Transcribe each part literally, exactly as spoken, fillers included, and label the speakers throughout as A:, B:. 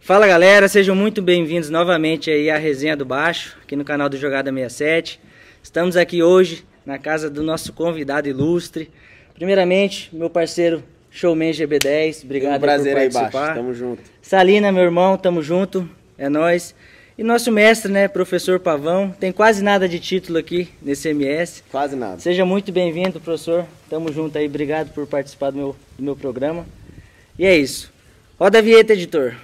A: Fala galera, sejam muito bem-vindos novamente aí à Resenha do Baixo, aqui no canal do Jogada sessenta e sete. Estamos aqui hoje na casa do nosso convidado ilustre. Primeiramente, meu parceiro Showman G B dez, obrigado
B: um prazer
A: por
B: aí,
A: participar.
B: Baixo, tamo junto.
A: Salina, meu irmão, tamo junto, é nóis. E nosso mestre, né, professor Pavão, tem quase nada de título aqui nesse M S.
B: Quase nada.
A: Seja muito bem-vindo, professor. Tamo junto aí, obrigado por participar do meu, do meu programa. E é isso. Roda a vinheta, editor.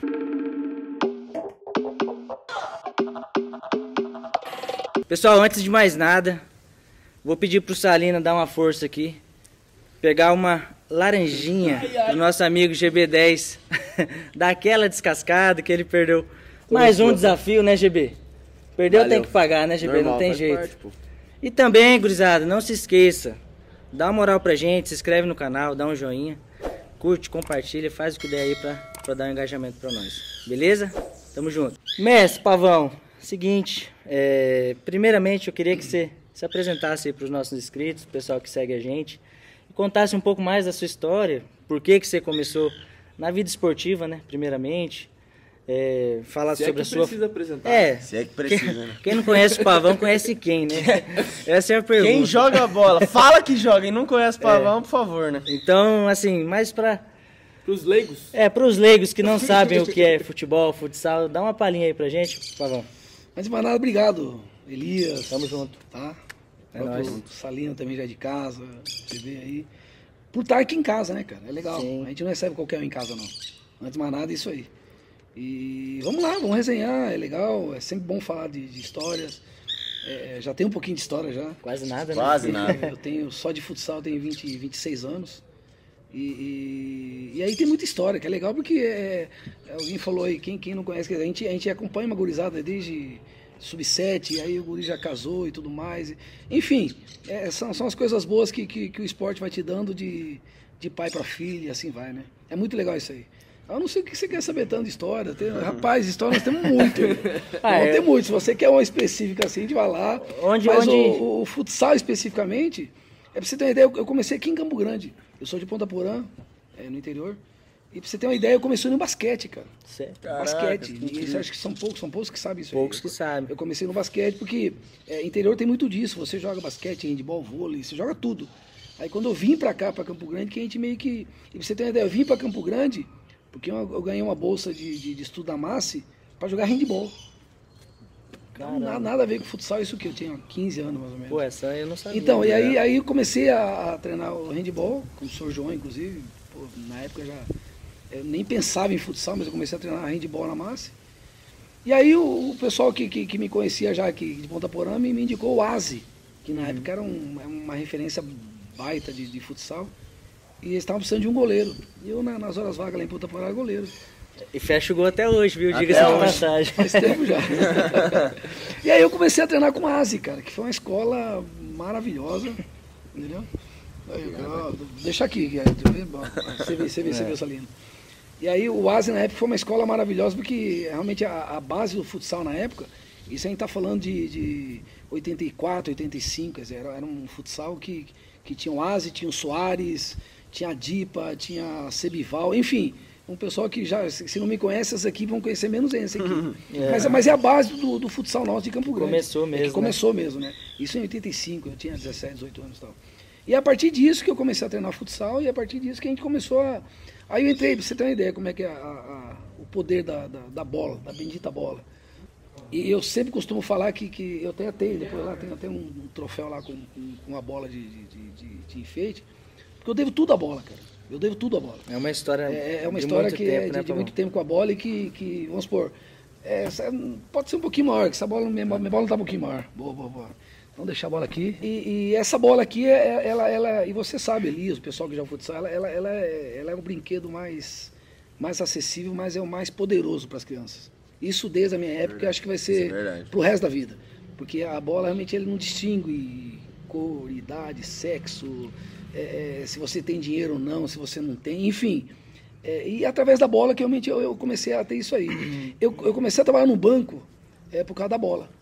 A: Pessoal, antes de mais nada, vou pedir pro Salina dar uma força aqui. Pegar uma laranjinha pro nosso amigo G B dez. Daquela descascada que ele perdeu. Mais um desafio, né, G B? Perdeu,
B: Valeu.
A: Tem que pagar, né, G B?
B: Normal,
A: não tem
B: faz
A: jeito.
B: parte, pô.
A: E também, gurizada, não se esqueça. Dá uma moral pra gente, se inscreve no canal, dá um joinha. Curte, compartilha, faz o que der aí pra, pra dar um engajamento pra nós. Beleza? Tamo junto. Mestre Pavão, seguinte. É, primeiramente, eu queria que você se apresentasse aí pros nossos inscritos, o pessoal que segue a gente. E contasse um pouco mais da sua história. Por que que você começou na vida esportiva, né? Primeiramente. É, falar
B: Se
A: sobre
B: é
A: a
B: que
A: sua...
B: precisa apresentar.
A: É,
C: Se é que precisa,
A: quem,
C: né?
A: quem não conhece o Pavão, conhece quem, né? Essa é a pergunta.
C: Quem joga bola, fala que joga e não conhece Pavão, por favor, né?
A: Então, assim, mais pra...
B: Pros leigos.
A: É, pros leigos que não sabem o que é futebol, futsal, dá uma palhinha aí pra gente, Pavão.
D: Antes de mais nada, obrigado, Elias.
A: Tamo junto.
D: Tá?
A: É
D: Próprio
A: nóis.
D: Salino também já é de casa, você vê aí. Por estar aqui em casa, né, cara? É legal.
A: Sim.
D: A gente não recebe qualquer um em casa, não. Antes de mais nada, isso aí. E vamos lá, vamos resenhar, é legal, é sempre bom falar de, de histórias. É, já tem um pouquinho de história já.
A: Quase nada,
C: Quase
A: né?
C: nada.
D: Eu tenho, só de futsal, eu tenho vinte, vinte e seis anos. E, e, e aí tem muita história, que é legal porque é, alguém falou aí, quem, quem não conhece, a gente, a gente acompanha uma gurizada desde sub sete, e aí o guri já casou e tudo mais. Enfim, é, são, são as coisas boas que, que, que o esporte vai te dando de, de pai para filho e assim vai, né? É muito legal isso aí. Eu não sei o que você quer saber tanto de história. Tem, rapaz, história nós temos muito.
A: Ah,
D: não
A: é.
D: tem muito. Se você quer uma específica assim, a gente vai lá.
A: Onde-
D: Mas
A: onde-
D: O, o, o futsal especificamente, é pra você ter uma ideia, eu eu comecei aqui em Campo Grande. Eu sou de Ponta Porã, é, no interior. E pra você ter uma ideia, eu comecei no basquete, cara.
A: Certo.
D: basquete. E isso, acho que são poucos, são poucos que sabem isso aí.
A: Poucos que sabem.
D: Eu comecei no basquete porque é, interior tem muito disso. Você joga basquete, handebol, vôlei, você joga tudo. Aí quando eu vim pra cá, pra Campo Grande, que a gente meio que... E pra você ter uma ideia, eu vim pra Campo Grande porque eu, eu ganhei uma bolsa de, de, de estudo da Massi pra jogar handebol. Não,
A: Caramba.
D: nada, nada a ver com futsal, isso que eu tinha quinze anos mais ou menos.
A: Pô, essa eu não sabia.
D: Então, e
A: né?
D: aí, aí eu comecei a, a treinar o handebol, com o senhor João, inclusive. Pô, na época eu já eu nem pensava em futsal, mas eu comecei a treinar handebol na Massi. E aí o, o pessoal que, que, que me conhecia já aqui de Ponta Porã me, me indicou o Aze, que na época era um, uma referência baita de, de futsal. E eles estavam precisando de um goleiro. E eu, na- nas horas vagas lá em Ponta Porã, era goleiro.
A: E fecha o gol até hoje, viu?
C: Até
A: Diga-se de
C: hoje.
A: passagem.
D: Faz tempo já. E aí eu comecei a treinar com a Aze, cara, que foi uma escola maravilhosa. Entendeu? Aí, ó, deixa aqui, que aí, tu vê? Bom, você vê, você vê, você vê, Salino. E aí o Aze na época foi uma escola maravilhosa, porque realmente a, a base do futsal na época, isso a gente tá falando de, de oitenta e quatro, oitenta e cinco, quer dizer, era, era um futsal que, que tinha o Aze, tinha o Soares, tinha a Dipa, tinha a Cebival, enfim, um pessoal que já, se se não me conhece, essas aqui vão conhecer menos esse aqui.
A: É.
D: Mas, mas é a base do, do futsal nosso de Campo Grande.
A: Começou
D: É
A: mesmo,
D: que começou mesmo, né? Isso em oitenta e cinco, eu tinha dezessete, dezoito anos e tal. E a partir disso que eu comecei a treinar futsal, e a partir disso que a gente começou a... Aí eu entrei, pra você ter uma ideia como é que é a- a- o poder da, da, da bola, da bendita bola. E eu sempre costumo falar que, que eu tenho até, depois lá tem até um, um troféu lá com, com, com a bola de, de, de, de- de enfeite, porque eu devo tudo à bola, cara. Eu devo tudo à bola.
A: É uma história
D: É, é uma
A: de
D: história
A: muito
D: que
A: tempo,
D: é de,
A: né,
D: de
A: Pavão?
D: muito tempo com a bola e que, que vamos supor, é, essa- pode ser um pouquinho maior, que essa bola, minha, minha bola tá um pouquinho maior. Boa, boa, boa. Vamos deixar a bola aqui. E, e essa bola aqui, é, é- ela, ela, e você sabe, Elias, o pessoal que joga futsal, ela, ela, ela, é, ela é o brinquedo mais, mais acessível, mas é o mais poderoso para as crianças. Isso desde a minha época, eu acho que vai ser
C: Isso é verdade.
D: pro resto da vida. Porque a bola realmente ele não distingue cor, idade, sexo, é, é, se você tem dinheiro ou não, se você não tem, enfim. É, e através da bola que realmente eu, eu comecei a ter isso aí. Eu, eu comecei a trabalhar no banco é, por causa da bola.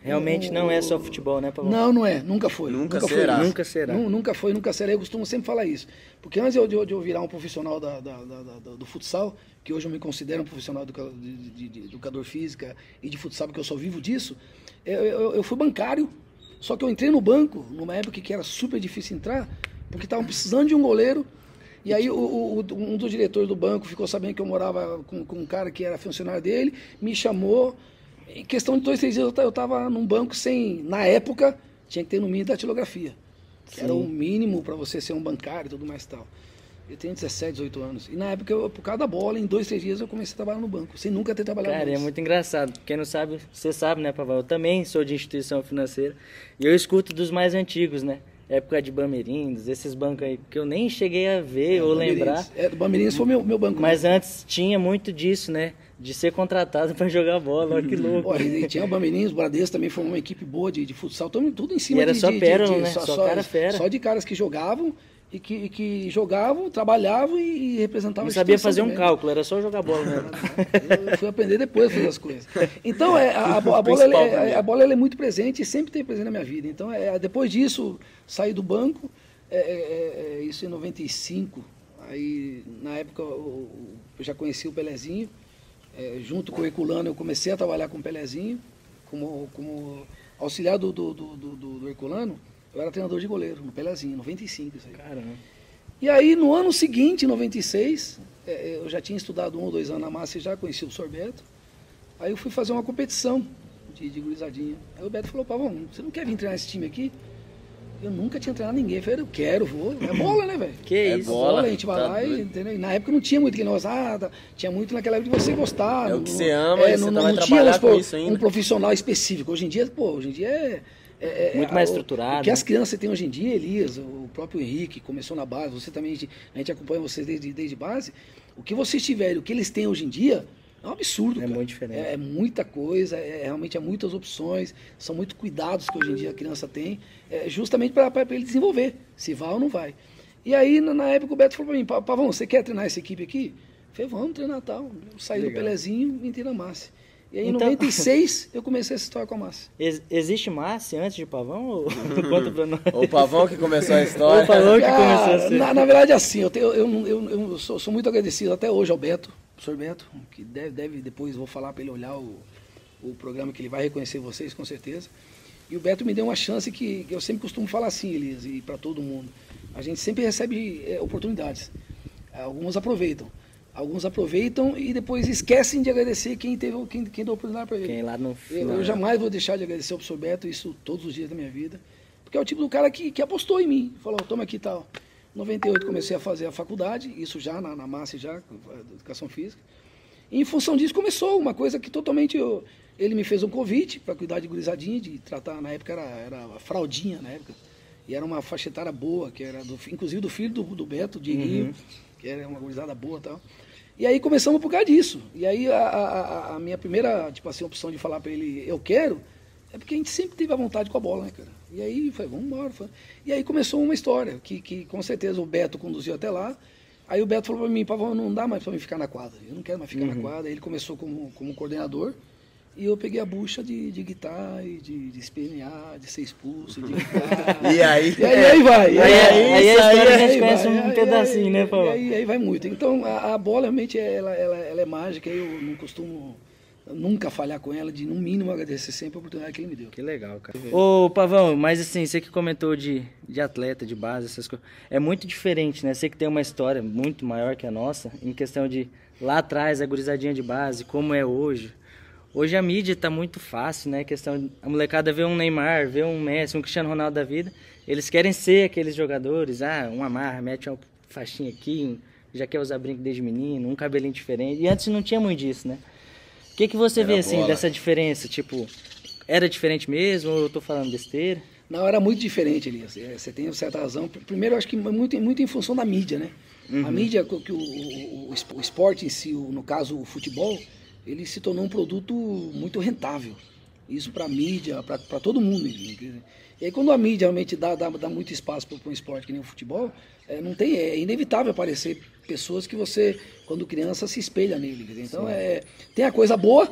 A: Realmente
D: um,
A: não é só futebol, né, Pavão?
D: Não, não é. Nunca foi.
C: Nunca
D: nunca
C: será.
D: Foi.
A: Nunca será.
D: Nu- Nunca foi, nunca será. Eu costumo sempre falar isso. Porque antes de eu, de eu virar um profissional da, da, da, da, do futsal, que hoje eu me considero um profissional de, de, de educador física e de futsal, porque eu só vivo disso, eu, eu, eu fui bancário. Só que eu entrei no banco numa época que era super difícil entrar, porque estavam precisando de um goleiro. E aí o, o, um dos diretores do banco ficou sabendo que eu morava com, com um cara que era funcionário dele, me chamou. Em questão de dois, três dias eu estava num banco sem, na época, tinha que ter no mínimo datilografia, que
A: Sim.
D: era o mínimo para você ser um bancário e tudo mais e tal. Eu tenho dezessete, dezoito anos. E na época, eu, por causa da bola, em dois, três dias eu comecei a trabalhar no banco, sem nunca ter trabalhado
A: Cara,
D: antes.
A: é muito engraçado. Quem não sabe, você sabe, né, Pavão? Eu também sou de instituição financeira e eu escuto dos mais antigos, né? Época de Bamerindos, esses bancos aí que eu nem cheguei a ver
D: É,
A: ou
D: Bamerindos.
A: lembrar.
D: É, do Bamerindos foi meu, meu banco.
A: Mas antes tinha muito disso, né? De ser contratado para jogar bola, olha que louco.
D: Olha, e tinha o Bamerindos, o Bradesco também foi uma equipe boa de, de futsal, tudo, tudo em cima
A: E era
D: de,
A: só
D: de,
A: pérola,
D: de, de,
A: né? Só cara fera.
D: Só de caras que jogavam e que, e que jogavam, trabalhavam e, e representavam
A: Não
D: a
A: sabia
D: instituição
A: fazer um
D: também.
A: cálculo, era só jogar bola mesmo.
D: Eu fui aprender depois a fazer as coisas. Então, é, a, a, bo- a bola, ela é, a bola ela é muito presente e sempre tem presente na minha vida. Então, é, depois disso, saí do banco, é, é, é, isso em noventa e cinco. Aí, na época, eu, eu já conheci o Pelezinho. É, junto com o Herculano, eu comecei a trabalhar com o Pelezinho. Como, como auxiliar do, do, do, do, do Herculano, eu era treinador de goleiro, no Pelezinho, em noventa e cinco. Isso aí.
A: Caramba.
D: E aí, no ano seguinte, em noventa e seis, é, eu já tinha estudado um ou dois anos na massa e já conheci o professor Beto. Aí eu fui fazer uma competição de, de gurizadinha. Aí o Beto falou, Pavão, você não quer vir treinar esse time aqui? Eu nunca tinha treinado ninguém. Eu falei, eu quero, vou. É bola, né, velho?
A: Que
C: É
A: isso?
C: bola.
D: A gente vai
C: tá
D: lá e,
C: doido.
D: entendeu? E na época não tinha muito que nós, ah, tá- tinha muito naquela época de você gostar.
C: É o
D: não-
C: que você ama e você
D: não,
C: vai
D: não tinha
C: trabalhar
D: vamos
C: com
D: supor,
C: isso ainda.
D: um profissional específico. Hoje em dia, pô, hoje em dia é... é- é-
A: Muito mais
D: o-
A: estruturado,
D: O que
A: né?
D: as crianças têm hoje em dia, Elias, o próprio Henrique, começou na base, você também, a gente, a gente acompanha vocês desde, desde base. O que vocês tiverem, o que eles têm hoje em dia, é um absurdo,
A: É
D: cara.
A: muito diferente.
D: É, é muita coisa, é, realmente é muitas opções, são muitos cuidados que hoje em dia a criança tem, é, justamente para ele desenvolver, se vai ou não vai. E aí, na, na época, o Beto falou para mim, "Pa- Pavão, você quer treinar essa equipe aqui? Eu falei, vamos treinar tal. Eu saí do
A: Legal.
D: Pelezinho e entrei na Massa. E aí, em
A: Então-
D: noventa e seis, eu comecei essa história com a Massa.
A: Ex- existe Márcia antes de Pavão? Ou tu conta pra nós?
C: O Pavão que começou a
A: O
C: história.
A: Pavão que
D: Cara,
A: começou a ser.
D: na, na verdade, assim, eu, tenho, eu, eu, eu, eu sou, sou muito agradecido até hoje ao Beto, professor Beto, que deve, deve depois, vou falar para ele olhar o, o programa, que ele vai reconhecer vocês, com certeza. E o Beto me deu uma chance que, que eu sempre costumo falar assim, Elias, e para todo mundo. A gente sempre recebe é, oportunidades. Alguns aproveitam. Alguns aproveitam e depois esquecem de agradecer quem, teve, quem, quem deu a oportunidade para ele.
A: Quem lá no
D: Eu,
A: final.
D: eu jamais vou deixar de agradecer ao professor Beto, isso todos os dias da minha vida. Porque é o tipo do cara que, que apostou em mim. Falou, toma aqui e tal. Em noventa e oito comecei a fazer a faculdade, isso já na, na massa, já, educação física. E em função disso começou uma coisa que totalmente... Eu, ele me fez um convite para cuidar de gurizadinha, de tratar, na época era, era a fraldinha, na época. E era uma faixa etária boa, que era do, inclusive do filho do, do Beto, Dieguinho,
A: Uhum.
D: que era uma gurizada boa e tal. E aí começamos por causa disso. E aí a, a, a minha primeira, tipo assim, opção de falar para ele, eu quero, é porque a gente sempre teve a vontade com a bola, né, cara? E aí, foi, vamos embora. Foi. E aí começou uma história, que, que com certeza o Beto conduziu até lá. Aí o Beto falou para mim, Pavão, não dá mais para mim ficar na quadra. Eu não quero mais ficar
A: Uhum.
D: na quadra. Ele começou como, como coordenador. E eu peguei a bucha de, de guitarra, e de, de espernear, de ser expulso, de guitarra.
C: E aí?
D: E aí, aí vai.
A: Aí,
D: E
A: aí, aí a
C: isso aí,
A: história a
D: aí
A: gente conhece
D: vai,
A: um
D: aí-
A: pedacinho,
D: aí-
A: né, Pavão?
D: E aí, aí vai muito. Então, a, a bola realmente ela, ela, ela é mágica. Eu não costumo nunca falhar com ela, de no mínimo agradecer sempre a oportunidade que ele me deu.
A: Que legal, cara. Ô, Pavão, mas assim, você que comentou de, de atleta, de base, essas coisas, é muito diferente, né? Você que tem uma história muito maior que a nossa, em questão de lá atrás, a gurizadinha de base, como é hoje. Hoje a mídia tá muito fácil, né? Questão de, a molecada vê um Neymar, vê um Messi, um Cristiano Ronaldo da vida, eles querem ser aqueles jogadores, ah, um amarra, mete uma faixinha aqui, já quer usar brinco desde menino, um cabelinho diferente. E antes não tinha muito disso, né? O que, que você
C: Era
A: vê, assim,
C: bola.
A: dessa diferença? Tipo, era diferente mesmo ou eu tô falando besteira?
D: Não, era muito diferente, Elias. É, você tem certa razão. Primeiro, eu acho que muito, muito em função da mídia, né?
A: Uhum.
D: A mídia, que o, o, o, o esporte em si, o- no caso o futebol, ele se tornou um produto muito rentável. Isso para a mídia, para todo mundo. E aí quando a mídia realmente dá, dá, dá muito espaço para um esporte que nem o futebol, é, não tem, é inevitável aparecer pessoas que você, quando criança, se espelha nele. Quer dizer, então, é, tem a coisa boa,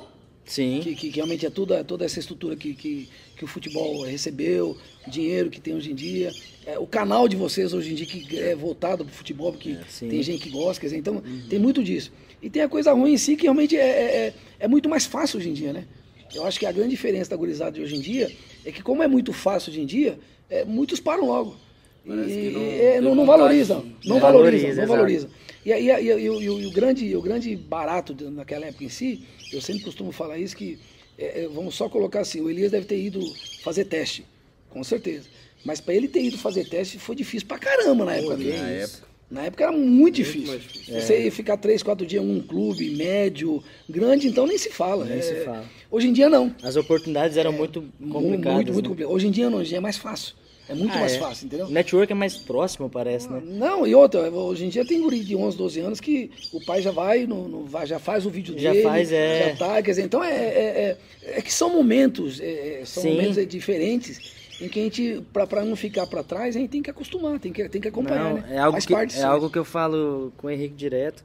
A: Sim.
D: Que, que, que realmente é toda, toda essa estrutura que, que, que o futebol recebeu, dinheiro que tem hoje em dia. É, o canal de vocês hoje em dia que é voltado para o futebol, porque
A: é,
D: tem gente que gosta, quer dizer, então uhum. tem muito disso. E tem a coisa ruim em si que realmente é, é, é muito mais fácil hoje em dia, né? Eu acho que a grande diferença da gurizada de hoje em dia é que como é muito fácil hoje em dia, é, muitos param logo. E,
B: não,
D: é, não, não valorizam, não
A: é,
D: valorizam,
A: valoriza,
D: não valorizam. E, e, e, e, e, o, e o, grande, o grande barato naquela época em si, eu sempre costumo falar isso, que é, vamos só colocar assim, o Elias deve ter ido fazer teste, com certeza. Mas para ele ter ido fazer teste foi difícil pra caramba na época dele.
B: Na época.
D: Na época era muito, muito difícil. difícil. É. Você ia ficar três, quatro dias em um clube, médio, grande, então nem se fala.
A: Nem
D: é,
A: se fala.
D: Hoje em dia não.
A: As oportunidades eram é, muito complicadas.
D: Muito, muito
A: né?
D: complicadas. Hoje em dia não, hoje em dia é mais fácil. É muito
A: ah,
D: mais
A: é.
D: fácil, entendeu?
A: O network é mais próximo, parece, né?
D: Não, e outra, hoje em dia tem guri de onze, doze anos que o pai já vai, no, no, vai já faz o vídeo
A: já
D: dele.
A: Faz, é.
D: Já tá, quer dizer, então é, é, é, é que são momentos, é, são
A: Sim.
D: momentos diferentes em que a gente, para não ficar para trás, a gente tem que acostumar, tem que, tem que acompanhar,
A: não,
D: né?
A: É algo,
D: Faz
A: que,
D: parte
A: é algo que eu falo com o Henrique direto,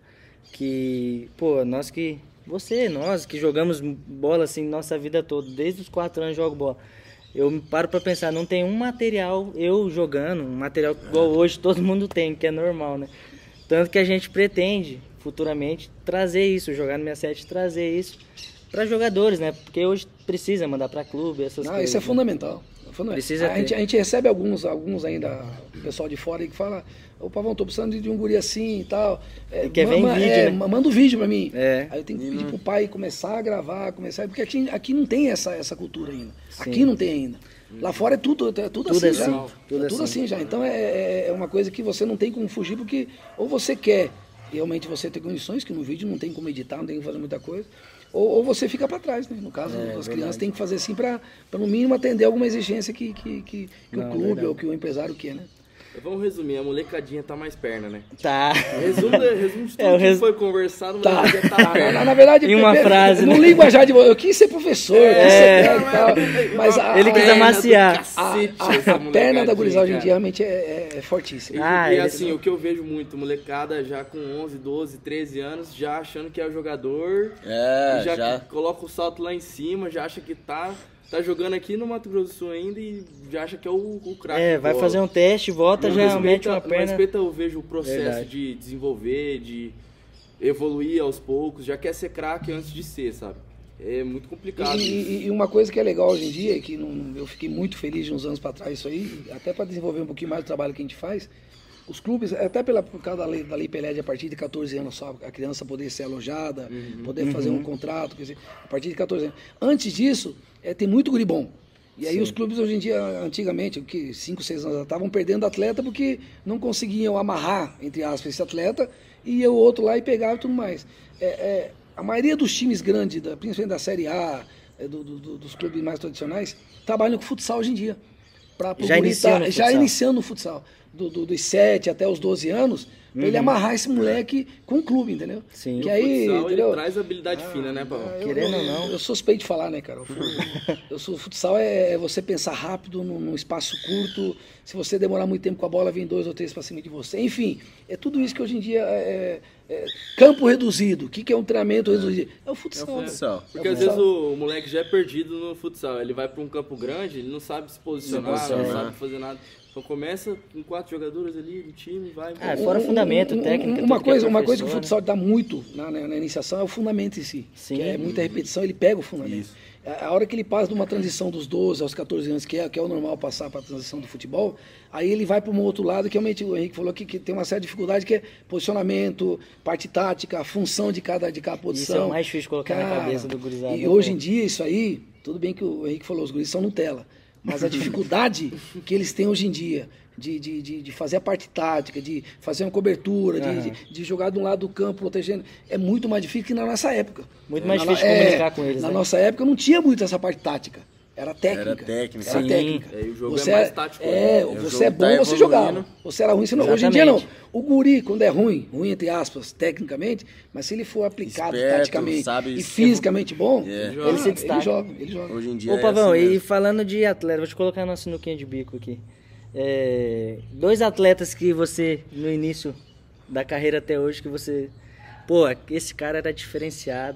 A: que, pô, nós que, você, nós que jogamos bola assim nossa vida toda, desde os quatro anos jogo bola. Eu me paro pra pensar, não tem um material, eu jogando, um material igual hoje todo mundo tem, que é normal, né? Tanto que a gente pretende, futuramente, trazer isso, jogar no sessenta e sete, trazer isso para jogadores, né? Porque hoje precisa mandar para clube, essas
D: não,
A: coisas.
D: Isso é
A: né?
D: fundamental. É fundamental.
A: Precisa
D: a, gente, a gente recebe alguns, alguns ainda, o pessoal de fora aí que fala, ô Pavão, tô precisando de um guri assim e tal. É,
A: e quer ver em vídeo,
D: é,
A: né?
D: Manda um vídeo pra mim.
A: É.
D: Aí eu tenho que pedir pro pai começar a gravar, começar, porque aqui, aqui não tem essa, essa cultura ainda.
A: Sim.
D: Aqui não tem ainda. Lá fora é tudo, é tudo,
A: tudo
D: assim,
A: assim
D: já.
A: Tudo,
D: é tudo
A: assim.
D: assim já. Então é, é uma coisa que você não tem como fugir, porque ou você quer realmente você ter condições, que no vídeo não tem como editar, não tem como fazer muita coisa, ou, ou você fica para trás, né? No caso,
A: é,
D: as
A: verdade.
D: crianças têm que fazer assim para no mínimo atender alguma exigência que, que, que, que
A: não,
D: o clube
A: verdade.
D: ou que o empresário quer, né?
B: Vamos resumir, a molecadinha tá mais perna, né?
A: Tá.
B: Resumo, resumo de tudo
A: É,
B: que
A: res...
B: foi conversado,
D: tá.
B: mas já tá perna.
D: Na, na verdade,
A: em uma
D: Pepe,
A: frase,
D: no
A: né?
D: linguajar de eu quis ser professor,
A: É.
D: quis ser técnico e tal, mas a,
A: Ele quis
D: a,
A: amaciar.
D: a,
B: Cacete,
D: a,
B: essa
D: a perna da gurizada hoje em
B: cara.
D: dia realmente é, é, é fortíssima.
B: E,
A: Ah,
B: e
A: ele-
B: assim, o que eu vejo muito, molecada já com onze, doze, treze anos, já achando que é o jogador,
C: É,
B: e já,
C: já.
B: coloca o salto lá em cima, já acha que tá, tá jogando aqui no Mato Grosso do Sul ainda e já acha que é o, o craque.
A: É,
B: de
A: vai
B: bola.
A: fazer um teste, volta,
B: Não
A: já
B: respeita-
A: mete uma
B: não
A: perna.
B: respeita, eu vejo o processo
A: Verdade.
B: de desenvolver, de evoluir aos poucos, já quer ser craque antes de ser, sabe? É muito complicado.
D: E,
B: isso.
D: e- e uma coisa que é legal hoje em dia, que não- eu fiquei muito feliz de uns anos para trás isso aí, até para desenvolver um pouquinho mais do trabalho que a gente faz, os clubes, até pela, por causa da lei, da lei Pelé, de a partir de catorze anos só, a criança poder ser alojada, poder fazer um contrato, quer dizer, a partir de catorze anos. Antes disso, é, tem muito guri bom. E aí
A: Sim.
D: os clubes hoje em dia, antigamente, que cinco, seis anos estavam perdendo atleta porque não conseguiam amarrar, entre aspas, esse atleta, e ia o outro lá e pegava e tudo mais. É, é, a maioria dos times grandes, da, principalmente da Série A, é, do, do, dos clubes mais tradicionais, trabalham com futsal hoje em dia. Pra, pro
A: Já
D: guri
A: iniciando
D: tá-
A: no
D: já
A: futsal.
D: iniciando no futsal. Do, do- dos sete até os doze anos, pra ele amarrar esse moleque com o clube, entendeu?
A: Sim.
D: Que
B: O
D: aí,
B: futsal,
D: entendeu?
B: ele traz habilidade fina, né, Paulo?
D: Eu-
A: Querendo
D: eu,
A: ou não.
D: Eu sou suspeito de falar, né, cara? Eu, fu- eu sou, futsal é, é você pensar rápido, num, num espaço curto. Se você demorar muito tempo com a bola, vem dois ou três pra cima de você. Enfim, é tudo isso que hoje em dia é, é campo reduzido. O que, que é um treinamento reduzido? É o futsal.
C: É o futsal.
B: Porque
D: É o
B: às vezes
D: futsal.
B: o, o moleque já é perdido no futsal. Ele vai pra um campo grande, ele não sabe se posicionar,
A: Não
B: não,
A: posicionar.
B: sabe fazer nada. Então começa com quatro jogadores ali no time, vai.
A: Ah,
B: vai.
A: fora
D: Um-
A: fundamento,
D: um- um-
A: técnica,
D: Uma
A: tudo que é
D: coisa, uma coisa que o
A: professor,
D: futsal dá muito na, na- na iniciação é o fundamento em si.
A: Sim.
D: Que é muita repetição, ele pega o fundamento.
C: Isso.
D: A a hora que ele passa de uma transição dos doze aos catorze anos, que é, que é o normal passar para a transição do futebol, aí ele vai para um outro lado, que realmente o Henrique falou que, que tem uma certa dificuldade, que é posicionamento, parte tática, a função de cada, de cada posição.
A: Isso é o mais difícil de colocar na cabeça do gurizada,
D: E
A: né,
D: hoje
A: pô?
D: em dia, isso aí, tudo bem que o Henrique falou, os guris são Nutella, mas a dificuldade que eles têm hoje em dia de, de, de, de fazer a parte tática, de fazer uma cobertura, de,
A: Aham.
D: de, de jogar de um lado do campo protegendo, é muito mais difícil que na nossa época.
A: Muito mais
D: Na
A: difícil
D: no-
A: de
D: é,
A: comunicar com eles,
D: Na
A: né?
D: nossa época não tinha muito essa parte tática. Era técnica.
C: Era técnica.
D: Era
A: Sim.
D: técnica.
B: É, e o jogo
D: você
B: é mais
D: era-
B: tático,
D: É,
B: né?
C: O
D: você
C: jogo
D: é bom,
C: tá
D: você jogava.
C: evoluindo.
D: Você era ruim, você não. Hoje em dia não.
A: Exatamente.
D: O guri, quando é ruim, ruim entre aspas, tecnicamente, mas se ele for aplicado
C: Esperto,
D: taticamente
C: sabe
D: e
C: se-
D: fisicamente bom,
C: É.
D: ele,
A: Ele se
D: ele
A: destaca.
D: joga, ele joga.
C: Hoje em dia
A: Ô,
C: é
A: Pavão,
C: assim
A: e
C: mesmo.
A: falando de atleta, vou te colocar na sinuquinha de bico aqui. É, dois atletas que você, no início da carreira até hoje, que você... Pô, esse cara era diferenciado.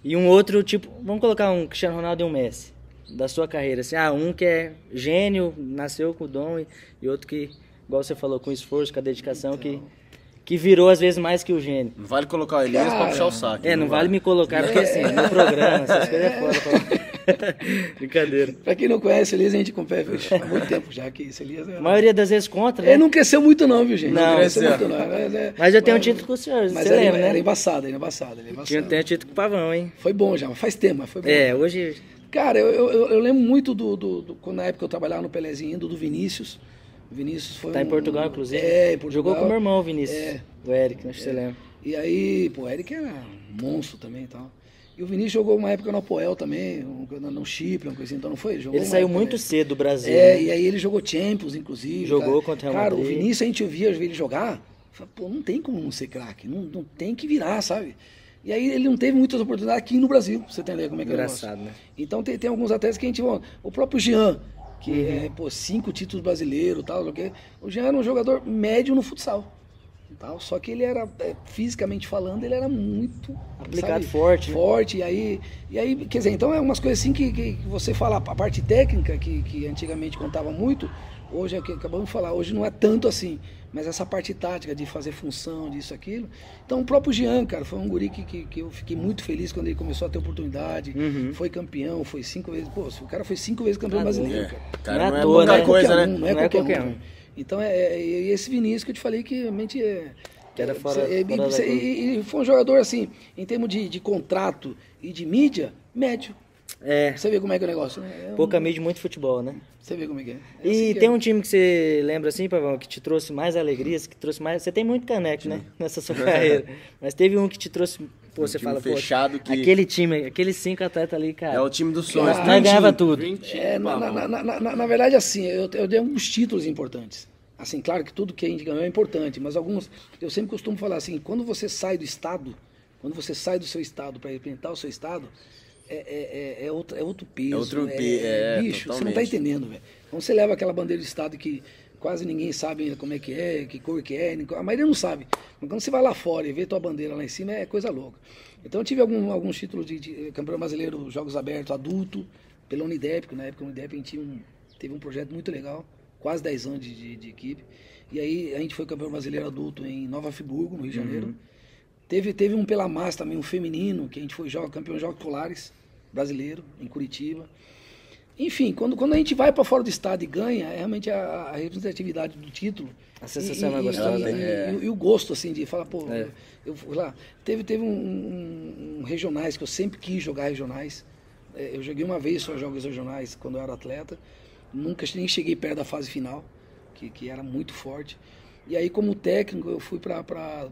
A: E um outro, tipo, vamos colocar um Cristiano Ronaldo e um Messi, da sua carreira. Assim, ah, um que é gênio, nasceu com o dom, e, e outro que, igual você falou, com esforço, com a dedicação, então... que, que virou às vezes mais que o gênio.
C: Não vale colocar o Elias pra puxar o saco.
A: É, não, não vale me colocar, porque assim, no programa, essas coisas é foda. Brincadeira.
D: Pra quem não conhece o Elias, a gente compete há muito tempo já que esse Elias é...
A: A maioria das vezes contra, né?
D: Ele não cresceu muito não, viu, gente?
A: Não,
D: não cresceu muito não. Mas, é,
A: mas eu tenho mas, um título com o senhor,
D: mas
A: você
D: era,
A: lembra, né?
D: Era embaçado, era embaçado. Era embaçado.
A: Eu tenho título com o Pavão, hein?
D: Foi bom já, mas faz tempo, mas foi bom.
A: É, hoje...
D: Cara, eu, eu, eu lembro muito do, do, do... Quando na época eu trabalhava no Pelezinho, do Vinícius. O Vinícius foi
A: Tá
D: um,
A: em Portugal, inclusive.
D: É, em Portugal.
A: Jogou com o meu irmão, o Vinícius.
D: É.
A: O Eric, acho que é. você lembra.
D: E aí, pô, o Eric era um monstro também e tal. E o Vinícius jogou uma época no Apoel também, no Chipre, uma coisa assim, então não foi? Jogou
A: ele saiu
D: época,
A: muito
D: né?
A: cedo do Brasil.
D: É,
A: né?
D: e aí ele jogou Champions, inclusive.
A: Jogou
D: cara.
A: contra o Real
D: Cara,
A: Madrid.
D: o Vinícius, a gente via ele jogar, falava, pô, não tem como não ser craque, não, não tem que virar, sabe? E aí ele não teve muitas oportunidades aqui no Brasil, pra você entender como é que é o negócio.
A: Engraçado, né?
D: Então tem, tem alguns atletas que a gente... O próprio Jean, que uhum. é, pô, cinco títulos brasileiros e tal, o Jean era um jogador médio no futsal. Tal, só que ele era, fisicamente falando, ele era muito
A: aplicado,
D: sabe,
A: forte,
D: forte, né? e aí, e aí, quer dizer, então é umas coisas assim que, que, que você fala, a parte técnica, que, que antigamente contava muito, hoje é o que acabamos de falar, hoje não é tanto assim, mas essa parte tática de fazer função, disso, aquilo. Então o próprio Jean, cara, foi um guri que, que, que eu fiquei muito feliz quando ele começou a ter oportunidade,
A: uhum.
D: foi campeão, foi cinco vezes, pô, o cara foi cinco vezes campeão ah, brasileiro,
C: é.
D: cara.
C: cara.
A: Não é,
C: não é qualquer
A: né?
C: coisa, né?
D: Um, não é, não é qualquer, qualquer um. um. Então é, é, é esse Vinícius que eu te falei que realmente é...
A: Que era fora,
D: é,
A: fora
D: e, e, e foi um jogador assim, em termos de, de contrato e de mídia, médio.
A: É.
D: Você vê como é que é o negócio, né? É
A: Pouca
D: um...
A: mídia, muito futebol, né?
D: Você vê como é que é. é
A: e
D: assim que
A: tem
D: é.
A: um time que você lembra assim, Pavão, que te trouxe mais alegrias, que trouxe mais... Você tem muito caneco, né? Nessa sua carreira. Mas teve um que te trouxe... Pô,
C: um
A: você fala,
C: fechado
A: pô,
C: que...
A: aquele time, aqueles cinco atletas ali, cara...
C: É o time dos sonhos.
A: Nós ganhava tudo.
D: É, na, na, na, na, na verdade, assim, eu, eu dei alguns títulos importantes. Assim, claro que tudo que a gente ganhou é importante, mas alguns... Eu sempre costumo falar assim, quando você sai do estado, quando você sai do seu estado para representar o seu estado, é, é, é, é, outro, é outro peso. É
C: outro
D: é,
C: peso, é,
D: bicho,
C: totalmente.
D: você não tá entendendo, velho. Quando você leva aquela bandeira de estado que quase ninguém sabe como é que é, que cor que é, a maioria não sabe. Mas quando você vai lá fora e vê tua bandeira lá em cima, é coisa louca. Então eu tive algum, alguns títulos de, de campeão brasileiro, jogos abertos, adulto, pela Unidep, que na época a Unidep a gente tinha um, teve um projeto muito legal. Quase dez anos de, de, de equipe. E aí a gente foi campeão brasileiro adulto em Nova Friburgo, no Rio de Janeiro. Uhum. Teve, teve um pela massa também, um feminino, que a gente foi joga, campeão de Jogos Polares brasileiro, em Curitiba. Enfim, quando, quando a gente vai para fora do estado e ganha, é realmente a, a representatividade do título.
A: A sensação é
D: e,
A: gostosa.
D: E,
A: é.
D: e, e, e o gosto, assim, de falar, pô,
A: é.
D: eu fui lá. Teve, teve um, um, um regionais, que eu sempre quis jogar regionais. Eu joguei uma vez só jogos regionais quando eu era atleta. Nunca nem cheguei perto da fase final, que, que era muito forte. E aí, como técnico, eu fui para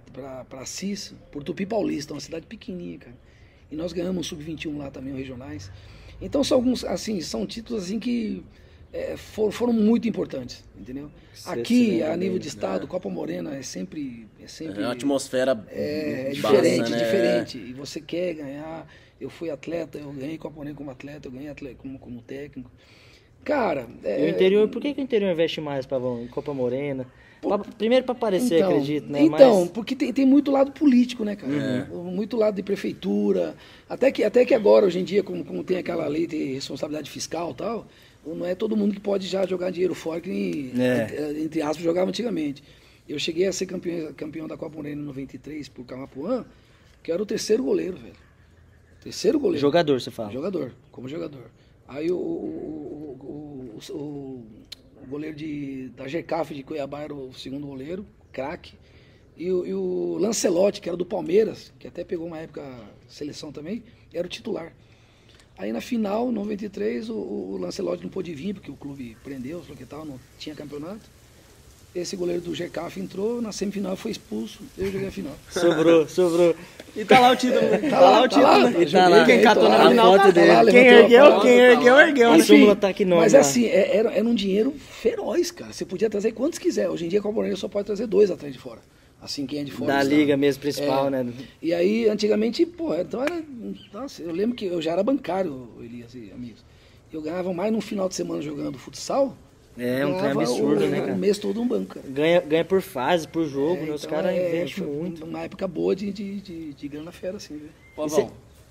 D: Assis, por Tupi Paulista, uma cidade pequenininha, cara. E nós ganhamos o sub vinte e um lá também, os regionais. Então, são alguns, assim, são títulos assim que é, for, foram muito importantes, entendeu? Você Aqui, a nível de estado, né? Copa Morena é sempre... É, sempre,
C: é uma atmosfera
D: é, é
C: massa,
D: diferente,
C: né?
D: diferente. E você quer ganhar. Eu fui atleta, eu ganhei Copa Morena como atleta, eu ganhei atleta como, como técnico. Cara...
A: É... E o interior, por que, que o interior investe mais, Pavão, em Copa Morena? Por... Pra, primeiro para aparecer,
D: então,
A: acredito, né?
D: Então,
A: Mas...
D: porque tem, tem muito lado político, né, cara? Uhum. Muito lado de prefeitura. Até que, até que agora, hoje em dia, como, como tem aquela lei de responsabilidade fiscal e tal, não é todo mundo que pode já jogar dinheiro fora, que nem, é. entre, entre aspas, jogava antigamente. Eu cheguei a ser campeão, campeão da Copa Morena em noventa e três por Camapuã, que era o terceiro goleiro, velho. Terceiro goleiro.
A: Jogador, você fala?
D: Jogador, como jogador. Aí o, o, o, o, o, o goleiro de, da G C A F de Cuiabá era o segundo goleiro, craque. E, e o Lancelotti, que era do Palmeiras, que até pegou uma época seleção também, era o titular. Aí na final, em noventa e três, o, o Lancelotti não pôde vir, porque o clube prendeu, falou que tal, não tinha campeonato. Esse goleiro do G C A F entrou, na semifinal foi expulso, eu joguei a final.
A: Sobrou, sobrou.
C: E tá lá o título,
D: tá,
C: tá
D: lá,
C: lá o título,
D: tá lá,
C: né?
A: Tá lá.
C: Quem catou na final,
A: tá, tá
D: lá,
C: quem ergueu, quem ergueu, ergueu.
A: A súmula tá aqui não.
D: Mas
A: já.
D: assim, era, era um dinheiro feroz, cara. Você podia trazer quantos quiser. Hoje em dia, a Copa Morena só pode trazer dois atletas de fora. Assim, quem é de fora.
A: Da
D: está.
A: liga mesmo, principal,
D: é.
A: né?
D: E aí, antigamente, pô, então era... Nossa, eu lembro que eu já era bancário, Elias e amigos. Eu ganhava mais num final de semana jogando futsal.
A: É, um trem absurdo,
D: o,
A: né, cara?
D: O mês todo um banco, cara.
A: Ganha, ganha por fase, por jogo,
D: É,
A: né? Os
D: então,
A: caras
D: é,
A: investem muito.
D: Uma época boa de, de, de, de grana fera, assim, velho.
C: Pavão,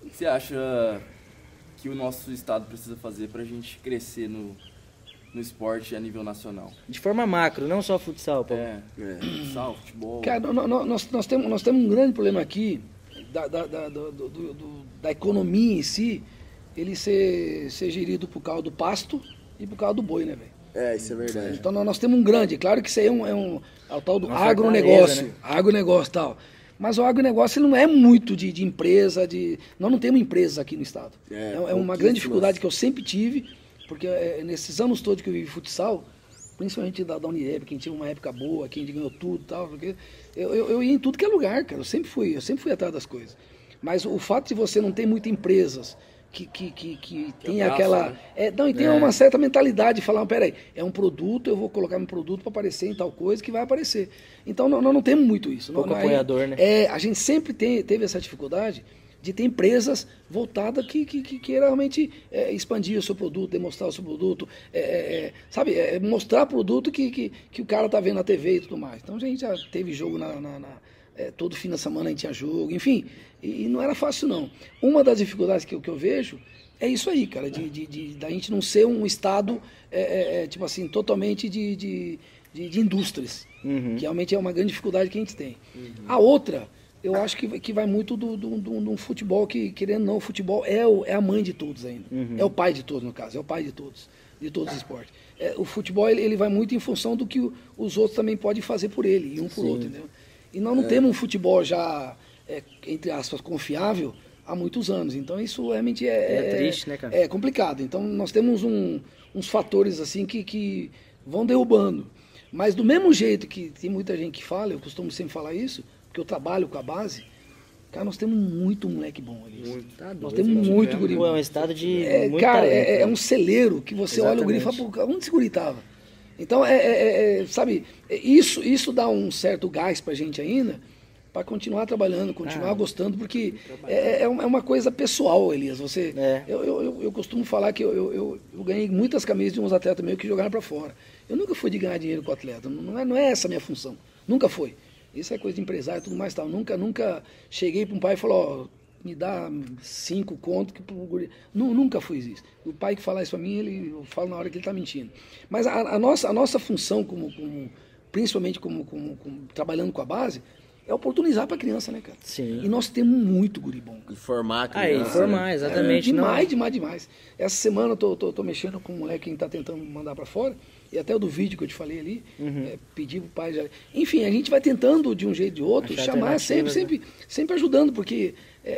B: O que você acha que o nosso estado precisa fazer pra gente crescer no, no esporte a nível nacional?
A: De forma macro, não só futsal, pô.
B: É, futsal, futebol.
D: Cara, no- no- nós, nós, temos, nós temos um grande problema aqui da, da, da, do- do- do- da economia em si, ele ser, ser gerido por causa do pasto e por causa do boi, né, velho?
E: É, isso é verdade.
D: Então nós, nós temos um grande, claro que isso aí é um, é um é o tal do
A: Uma
D: agronegócio,
A: fortaleza, né?
D: agronegócio e tal. Mas o agronegócio ele não é muito de, de empresa, de nós não temos empresas aqui no estado.
E: É,
D: É, é uma
E: pouquíssimas.
D: grande dificuldade que eu sempre tive, porque é, nesses anos todos que eu vivi futsal, principalmente da, da Unirep, quem tinha uma época boa, quem ganhou tudo e tal, porque eu, eu, eu ia em tudo que é lugar, cara. Eu sempre fui, eu sempre fui atrás das coisas. Mas o fato de você não ter muitas empresas que, que, que, que tem
B: abraço,
D: aquela.
B: né?
D: É, não, e tem uma certa mentalidade de falar, peraí, é um produto, eu vou colocar um produto para aparecer em tal coisa que vai aparecer. Então nós não, não temos muito isso.
A: Pouco
D: Não- aí-
A: apoiador, né?
D: É, a gente sempre tem, teve essa dificuldade de ter empresas voltadas que, que, que, que realmente é, expandir o seu produto, demonstrar o seu produto, é, é, sabe, é, mostrar produto que, que, que o cara tá vendo na T V e tudo mais. Então a gente já teve jogo na, na, na é, todo fim da semana a gente tinha jogo, enfim, e, e não era fácil não. Uma das dificuldades que eu, que eu vejo é isso aí, cara, de, de, de, da gente não ser um estado, é, é, é, tipo assim, totalmente de, de, de, de indústrias,
A: Uhum.
D: que realmente é uma grande dificuldade que a gente tem. A outra, eu acho que, que vai muito do, do, do, do futebol, que querendo ou não, o futebol é, o, é a mãe de todos ainda. É o pai de todos, no caso, é o pai de todos, de todos os esportes. É, o futebol, ele, ele vai muito em função do que o- os outros também podem fazer por ele, e um por outro, entendeu? E nós não temos um futebol já, é, entre aspas, confiável há muitos anos. Então isso realmente é...
A: É triste, né, cara?
D: É complicado. Então nós temos um- uns fatores assim que, que vão derrubando. Mas do mesmo jeito que tem muita gente que fala, eu costumo sempre falar isso, porque eu trabalho com a base, cara, nós temos muito moleque bom ali.
A: Tá
D: Nós
A: doido,
D: temos
A: cara.
D: muito guri
A: Pô, é um
D: bom.
A: estado de
D: É,
A: muito
D: cara,
A: talento,
D: é, é
A: né?
D: um celeiro que você olha o guri e fala,
A: Exatamente.
D: pô, onde esse guri tava? Então, é, é- é- sabe, é, isso, isso dá um certo gás pra gente ainda, para continuar trabalhando, continuar
A: Ah.
D: gostando, porque é, é uma é uma coisa pessoal, Elias. Você,
A: É.
D: eu, eu, eu, eu costumo falar que eu, eu, eu, eu ganhei muitas camisas de uns atletas meus que jogaram para fora. Eu nunca fui de ganhar dinheiro com o atleta, não é, não é essa a minha função, nunca foi. Isso é coisa de empresário e tudo mais tal. Nunca, nunca cheguei para um pai e falou, ó, me dá cinco contos que pro guri. Nu- Nunca fiz isso. O pai que fala isso para mim, ele eu falo na hora que ele está mentindo. Mas a, a nossa, a nossa função, como, como, principalmente como, como, como trabalhando com a base, é oportunizar para a criança, né, cara?
A: Sim.
D: E nós temos muito guri bom, cara.
E: Informar a
A: Aí,
E: criança.
A: informar,
E: né?
A: exatamente.
D: É, demais,
A: não...
D: demais, demais. Essa semana eu tô, tô, tô mexendo com um moleque que a gente tá tentando mandar para fora, e até o do vídeo que eu te falei ali,
A: Uhum.
D: é, pedir pro pai já. Enfim, a gente vai tentando de um jeito ou de outro,
A: Achar
D: chamar sempre,
A: alternativas,
D: sempre, sempre ajudando, porque é,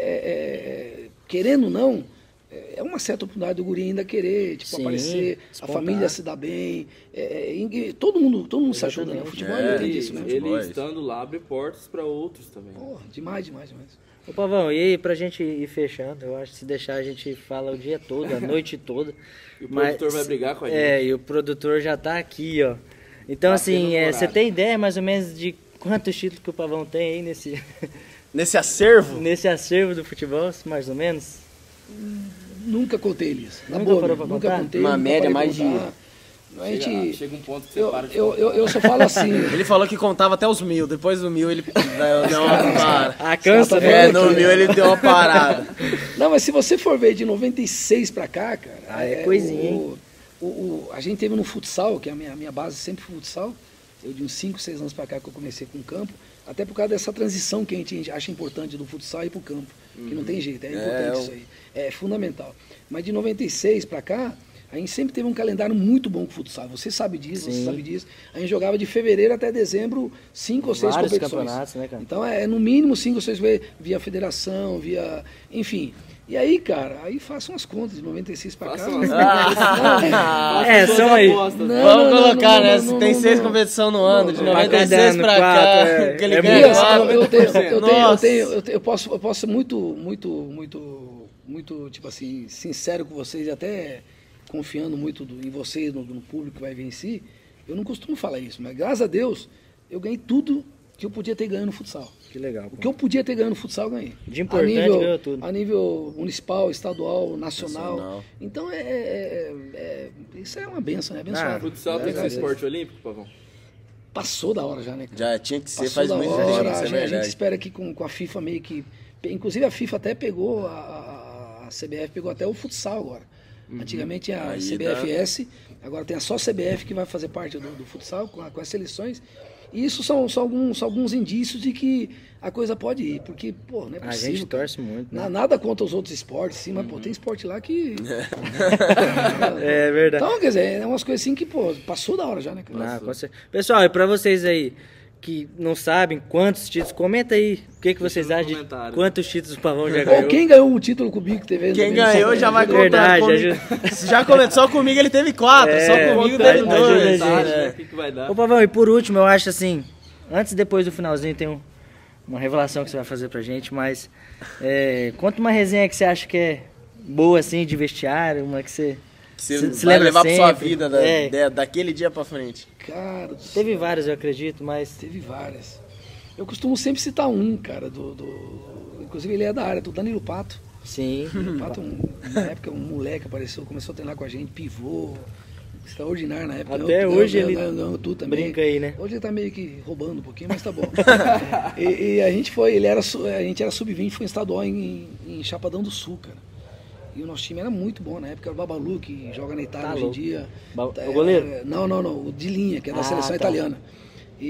D: é, querendo ou não, é uma certa oportunidade do guri ainda querer, tipo,
A: Sim,
D: aparecer, a
A: despontar.
D: família se dá bem, é, é, e todo mundo, todo mundo se ajuda, né? O
A: Exatamente.
D: futebol
E: É,
D: é, muito
B: Ele,
D: disso, né?
B: ele
E: Futebol é isso.
B: estando lá abre portas para outros também.
D: Porra, demais, demais, demais.
A: Ô Pavão, e aí, pra gente ir fechando, eu acho que se deixar a gente fala o dia todo, a noite toda.
B: E o produtor vai brigar com a
A: É,
B: gente.
A: e o produtor já tá aqui, ó. Então,
B: Batendo
A: assim,
B: no
A: é,
B: horário.
A: você tem ideia mais ou menos de quantos títulos que o Pavão tem aí nesse,
E: Nesse acervo,
A: nesse acervo do futebol, mais ou menos?
D: Nunca contei eles. Na
A: Nunca
D: boa,
A: parou
D: mesmo,
A: pra
D: nunca
A: contar?
D: contei.
E: Uma
D: nunca
E: média
D: parei
E: mais
D: pra contar. A
B: Chega,
D: gente,
B: chega um ponto que você
D: eu,
B: para de
D: eu,
B: contar.
D: eu, eu só falo assim.
E: ele falou que contava até os mil. Depois do mil ele deu uma parada.
A: Ah, cansa,
D: tá
E: É,
A: né?
E: no mil ele deu uma parada.
D: Não, mas se você for ver de noventa e seis pra cá, cara.
A: Ah, é coisinha,
D: o, o, o- a gente teve no futsal, que é a minha, a minha base sempre foi futsal. Eu de uns cinco, seis anos pra cá que eu comecei com o campo. Até por causa dessa transição que a gente acha importante do futsal e pro campo. Que não tem jeito, é importante
E: É,
D: isso aí. É fundamental. Mas de noventa e seis pra cá, a gente sempre teve um calendário muito bom com o futsal. Você sabe disso, você
A: Sim.
D: sabe disso. A gente jogava de fevereiro até dezembro, cinco ou seis
A: Vários
D: competições.
A: campeonatos, né, cara?
D: Então é no mínimo cinco ou seis vezes via federação, via. Enfim. E aí, cara, aí façam as contas, de noventa e seis pra cá.
B: Façam
D: Não,
B: as
D: não,
A: É,
B: Suas
A: são aí.
B: apostas.
D: Não,
E: Vamos
D: não,
E: colocar,
D: não,
E: né?
D: não,
E: Se
D: não,
E: tem
D: não,
E: seis
D: não.
E: competições no ano, de
A: Vai
E: noventa e seis
A: cada
E: pra
A: ano,
E: cá,
A: quatro, é.
E: que ele
A: É
E: ganha
D: Elias,
E: quatro.
D: eu, eu tenho, eu, tenho, eu,
E: Nossa.
D: tenho, eu, tenho, eu posso, eu posso ser muito, muito, muito, muito, tipo assim, sincero com vocês e até confiando muito do- em vocês, no, no público que vai vir em si. Eu não costumo falar isso, mas graças a Deus eu ganhei tudo que eu podia ter ganho no futsal.
A: Que legal,
D: O
A: pô.
D: que eu podia ter ganho no futsal, eu ganhei.
A: De importante,
D: a nível,
A: ganhou tudo.
D: A nível municipal, estadual, nacional.
E: Nacional.
D: Então, é, é- é- é- isso é uma benção, né? Abençoado.
A: Ah,
B: Futsal tem que ser
D: Graças a Deus.
B: esporte olímpico, Pavão?
D: Passou da hora já, né? cara?
E: Já tinha que ser,
D: Passou
E: faz
D: da
E: muito
D: hora,
E: tempo,
D: a
E: isso é
D: gente, a gente
E: verdade.
D: espera que com, com a FIFA meio que... Inclusive a FIFA até pegou a, a- C B F pegou até o futsal agora. Uhum. Antigamente tinha a
E: Aí
D: C B F S, dá... agora tem a só C B F que vai fazer parte do, do futsal com, a, com as seleções. E isso são, são, alguns, são alguns indícios de que a coisa pode ir, porque, pô, não é possível.
A: A gente torce muito, né?
D: Nada contra os outros esportes, sim, mas, uhum. pô, tem esporte lá que...
A: É verdade.
D: Então, quer dizer, é umas coisas assim que, pô, passou da hora já, né?
A: Não, pessoal, e pra vocês aí que não sabem quantos títulos, comenta aí o que, que vocês acham de quantos títulos o Pavão já ganhou.
D: Ou quem ganhou o título comigo que teve.
E: Quem ganhou já vai
A: contar.
E: Verdade, já, já comentou, só comigo ele teve quatro, é, só comigo teve dois.
A: É. Que que vai dar? Ô Pavão, e por último, eu acho assim, antes e depois do finalzinho tem um, uma revelação que você vai fazer pra gente, mas é, conta uma resenha que você acha que é boa assim, de vestiário, uma que você...
E: Você se, se vai levar sempre. Pra sua vida da, é. da, daquele dia pra frente.
D: Cara,
A: teve várias, eu acredito, mas...
D: Teve várias. Eu costumo sempre citar um, cara, do... do... Inclusive ele é da área, do Danilo Pato.
A: Sim.
D: Danilo Pato, um, na época, um moleque apareceu, começou a treinar com a gente, pivô, extraordinário na época.
A: Até
D: eu,
A: hoje
D: eu,
A: ele
D: eu, eu, eu, também.
A: brinca aí, né?
D: Hoje ele tá meio que roubando um pouquinho, mas tá bom. e, e a gente foi, ele era, a gente era sub vinte, foi em estadual em, em Chapadão do Sul, cara. E o nosso time era muito bom na época, era o Babalu, que joga na Itália tá hoje louco. Em dia.
A: Ba
D: é,
A: o goleiro?
D: Não, não, não, o de linha, que é da ah, seleção tá. italiana. E,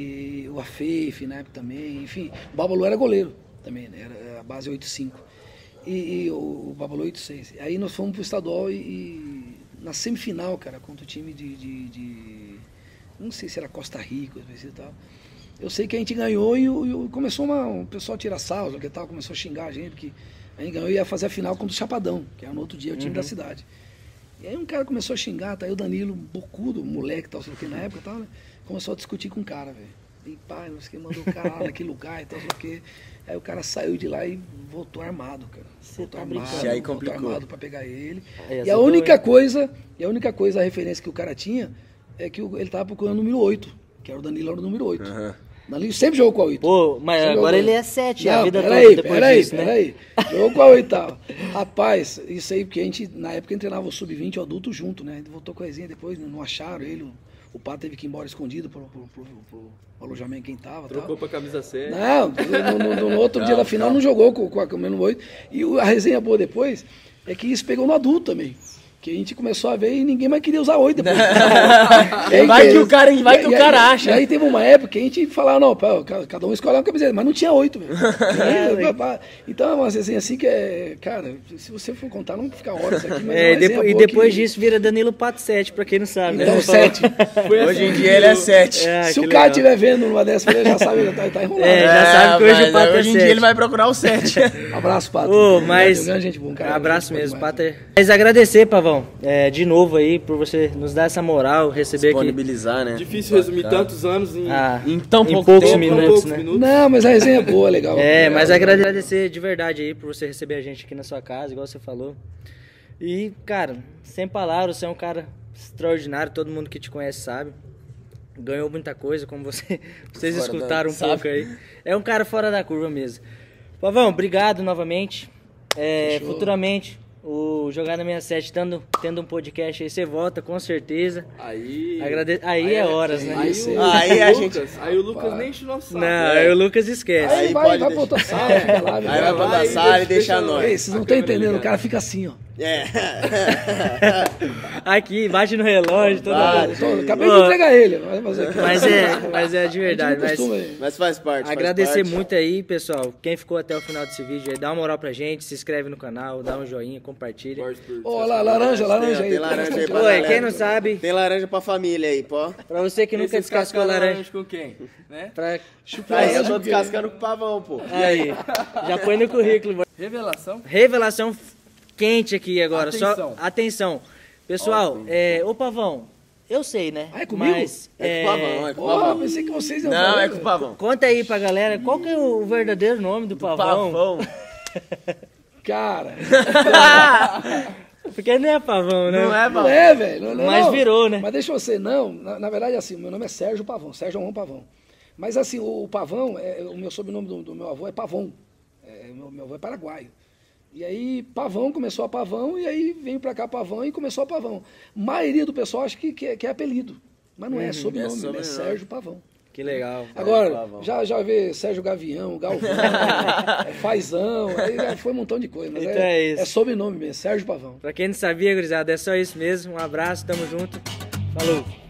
D: e o Afeif na época também, enfim. O Babalu era goleiro também, né? Era a base oito cinco. E, e o, o Babalu oito seis. Aí nós fomos pro estadual e, e na semifinal, cara, contra o time de, de, de... não sei se era Costa Rica, e tal. Eu sei que a gente ganhou e, e começou uma, o pessoal a tirar sarro, que tal, começou a xingar a gente, porque a gente ganhou e ia fazer a final contra o Chapadão, que era no outro dia o time uhum. da cidade. E aí um cara começou a xingar, tá aí o Danilo, bocudo, moleque, tal, sei o que, na época, tal, né? Começou a discutir com o cara, velho. E pai, não sei o que, mandou o cara lá naquele lugar e tal, sei o que. Aí o cara saiu de lá e voltou armado, cara.
A: Você
D: voltou
A: tá
D: armado,
A: brincando.
E: Aí
D: voltou
E: complicou.
D: armado pra pegar ele.
A: Aí,
D: e a única coisa, e a única coisa, a referência que o cara tinha, é que ele tava procurando o número oito, que era o Danilo, era o número oito. Uhum. Danilo sempre jogou com a oito.
A: Pô, mas sempre agora ele é sete, a vida toda
D: aí,
A: depois
D: pera
A: disso,
D: aí,
A: né?
D: Peraí, jogou com a oitava. Rapaz, isso aí, porque a gente, na época, treinava o sub vinte e o adulto junto, né? A gente voltou com a resenha depois, não acharam ele, o, o Pato teve que ir embora escondido pro, pro, pro, pro, pro alojamento quem tava.
B: Trocou
D: tal.
B: pra camisa sete.
D: Não, no, no, no outro não, dia da final não, não jogou com, com a número oito. E a resenha boa depois é que isso pegou no adulto também. Que a gente começou a ver e ninguém mais queria usar oito depois. aí,
E: vai que,
D: que
E: o cara, vai que
D: e,
E: o cara
D: e,
E: acha.
D: E aí teve uma época que a gente falava, não, pô, cada um escolhe uma camiseta, mas não tinha oito, velho. Então é uma resenha assim que é, cara, se você for contar, não fica horas aqui, mas
A: é,
D: é
A: depois, E depois que... disso vira Danilo Pato sete, pra quem não sabe.
D: Então,
A: né?
D: sete.
E: Hoje em dia ele é sete.
A: É,
D: se o cara estiver vendo numa dessa, ele já sabe, já tá, tá enrolado.
A: É, já
E: é,
A: sabe que hoje o Pato é
E: hoje em
A: sete.
E: dia ele vai procurar o sete.
D: Abraço, Pato.
A: Oh, mas...
D: grande gente bom, cara.
A: Abraço mesmo, Pato. É... Mas agradecer, Pavão, é, de novo aí, por você nos dar essa moral, receber
E: disponibilizar,
A: aqui.
E: né?
B: Difícil resumir tantos anos em,
A: ah,
E: em tão
A: em
E: pouco
A: poucos
E: tempo,
A: minutos,
B: poucos
A: né?
B: minutos.
D: Não, mas a resenha é boa, legal.
A: É,
D: legal,
A: mas
D: legal.
A: agradecer de verdade aí por você receber a gente aqui na sua casa, igual você falou. E, cara, sem palavras, você é um cara extraordinário, todo mundo que te conhece sabe. Ganhou muita coisa, como você, vocês fora escutaram da, um
E: sabe?
A: pouco aí. É um cara fora da curva mesmo. Pavão, obrigado novamente. É, futuramente, o Jogada sessenta e sete tendo, tendo um podcast aí, você volta com certeza.
B: Aí.
A: Agrade... aí, aí é horas, né?
B: Aí,
D: Aí,
B: o,
E: aí
B: aí
E: a
B: o
E: gente-
B: Lucas, aí o Lucas nem enche o nosso saco.
A: Não,
B: né?
A: aí o Lucas esquece.
D: Aí,
E: Aí
D: vai,
E: pode
D: vai pra
E: deixar.
D: outra sala, fica lá.
E: Aí
D: velho.
E: vai pra
B: Vai,
E: outra sala e
B: deixa-
E: deixa
B: deixa
E: nós.
D: Ei, vocês não
B: A
D: estão
B: câmera
D: entendendo, o
B: ligada.
D: cara fica assim, ó.
E: É.
A: Aqui, bate no relógio, toda
E: Vai.
A: hora.
D: Tô- acabei
A: Ô,
D: de entregar ele. Vai fazer aqui.
A: Mas é, mas é de verdade.
D: A gente não
A: Mas
D: costuma, hein?
E: Mas faz parte. faz
A: agradecer
E: parte.
A: muito aí, pessoal. Quem ficou até o final desse vídeo aí, dá uma moral pra gente, se inscreve no canal, dá um joinha, compartilha.
B: Torce por-
D: Ó, lá, laranja, laranja
E: Tem,
D: aí.
E: tem laranja aí pra
A: Oi,
E: galera.
A: quem não sabe,
E: Tem laranja pra família aí, pô.
A: pra você que nunca
B: Esse
A: descascou
B: cascão
A: laranja,
B: com quem? Né?
A: pra...
E: Aí, eu tô descascando com o pavão, pô.
A: Aí, já põe no currículo.
B: Revelação.
A: Revelação quente aqui agora.
B: Atenção.
A: Só atenção. Pessoal, é, ô Pavão, eu sei, né?
D: Ah, é comigo?
A: Mas,
E: É com o pavão, é com o
D: Porra,
E: pavão.
D: pensei que vocês iam
E: Não,
D: falar,
E: é com o
D: velho.
E: pavão.
A: conta aí pra galera, qual que é o verdadeiro nome do Pavão?
E: Pavão.
D: Cara,
A: Porque não é Pavão, né?
E: Não é,
D: não
E: pavão.
D: é, velho. Não, não,
A: Mas
D: não.
A: virou, né?
D: Mas deixa você, não. Na, na verdade, assim, meu nome é Sérgio Pavão, Sérgio João Pavão. Mas assim, o, o Pavão, é, o meu sobrenome do, do meu avô é Pavão. É, meu, meu avô é paraguaio. E aí, Pavão começou a Pavão, e aí veio pra cá Pavão e começou a Pavão. A maioria do pessoal acha que, que, é, que é apelido. Mas não é, é sobrenome,
E: é
D: é,
E: sobrenome.
D: Sérgio Pavão.
A: Que legal.
D: Agora, já, já vê Sérgio Gavião, Galvão, é Fazão, aí já foi um montão de coisa. Mas
A: Então
D: é,
A: é isso.
D: é sobrenome mesmo, Sérgio Pavão.
A: Pra quem não sabia, gurizada, é só isso mesmo. Um abraço, tamo junto. Falou.